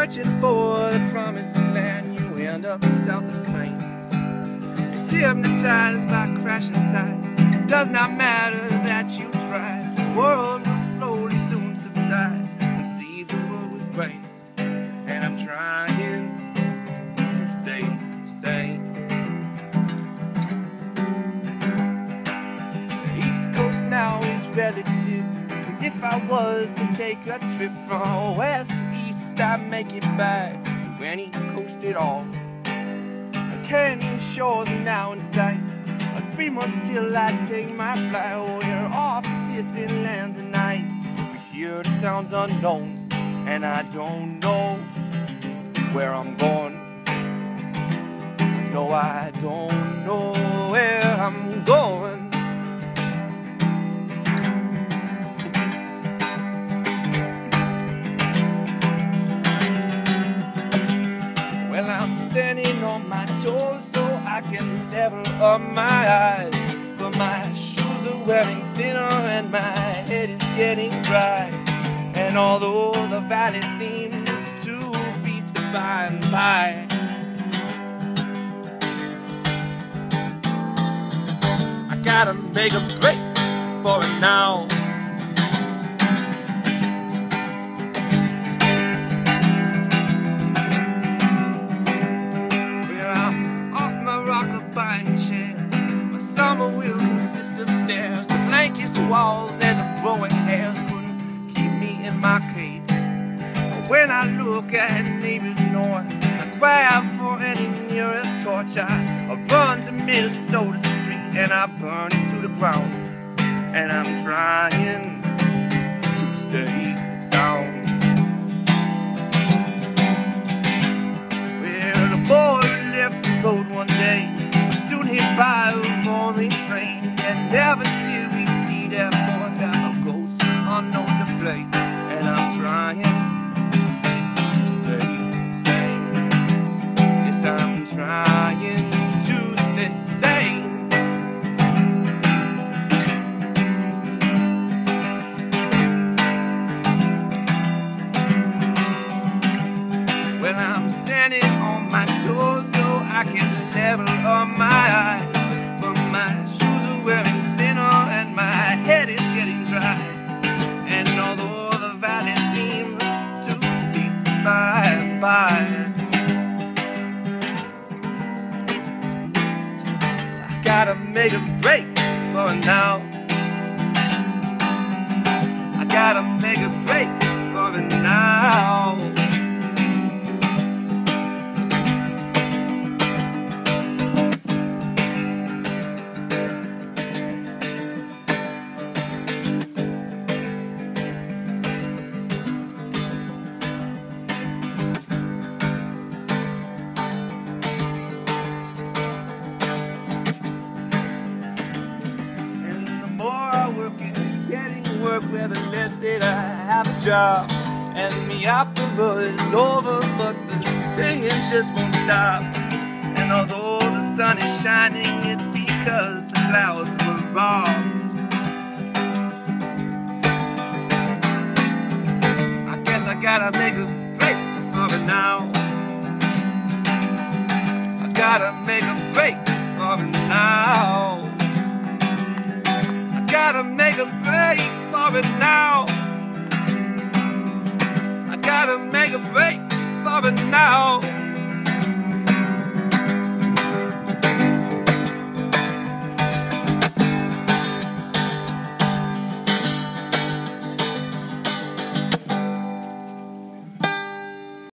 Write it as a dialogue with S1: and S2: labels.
S1: searching for the promised land, you end up south of Spain. Hypnotized by crashing tides, does not matter that you tried. The world will slowly soon subside, receive the world with grain. And I'm trying to stay sane. The East Coast now is relative, as if I was to take a trip from west to east. I'd make it back to any coast at all. Canyon shores are now in sight. 3 months till I take my flight. We're off to distant lands tonight. We hear the sounds unknown, and I don't know where I'm going. No, I don't know where I'm going. Well, I'm standing on my toes so I can level up my eyes, but my shoes are wearing thinner and my head is getting dry. And although the valley seems to be the by and by, I gotta make a break for it now. My summer will consist of stairs, the blankest walls and the growing hairs couldn't keep me in my cage. But when I look at neighbors north, I grab for any nearest torch. I run to Minnesota Street and I burn it to the ground. And I'm trying to stay sound. Well, the boy left the road one day, soon hit by a rolling train, and never did we see that boy have a ghost unknown to play. And I'm trying to stay sane. Yes, I'm trying to stay sane. Well, I'm standing on my toes so I can level up my eyes, but my shoes are wearing thinner and my head is getting dry. And although the valley seems to be by and by, I gotta make a break for it now. I gotta make a break for it now. Work where the less that I have a job, and the opera is over, but the singing just won't stop. And although the sun is shining, it's because the clouds were robbed. I guess I gotta make a break for it now. I gotta make a break for it now. I gotta make a break for it now. I gotta make a break for it now.